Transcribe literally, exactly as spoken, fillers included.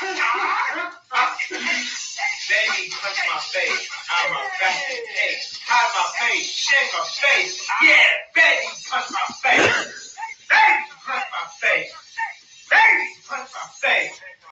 Baby, touch my face. I'm a basket cake. Hide my face, shake my face. Yeah, baby, touch my face.